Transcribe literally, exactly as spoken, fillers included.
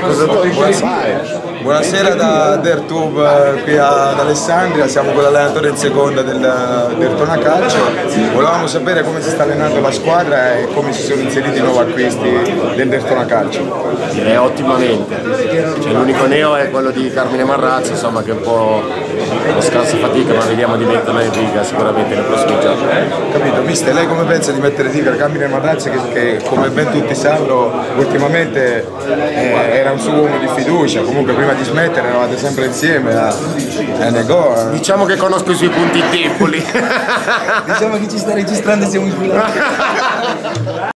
Buonasera, buonasera da Dertube qui ad Alessandria, siamo con l'allenatore in seconda del Dertona Calcio. Volevamo sapere come si sta allenando la squadra e come si sono inseriti i nuovi acquisti del Dertona Calcio. Direi ottimamente, cioè, l'unico neo è quello di Carmine Marrazzo, insomma, che è un po' uno scarso fatica, ma vediamo di metterla in riga sicuramente nei prossimi giorni. Capito, mister, lei come pensa di mettere in riga Carmine Marrazzo che, che come ben tutti sanno ultimamente eh, era un suo uomo di fiducia, comunque prima di smettere eravate sempre insieme a, a Nego. Diciamo che conosco i suoi punti deboli. Diciamo che ci sta registrando, siamo inculati.